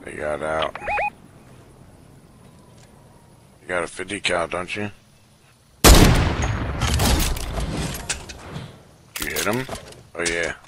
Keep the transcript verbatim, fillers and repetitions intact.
They got out. You got a fifty cal, don't you? Did you hit him? Oh yeah.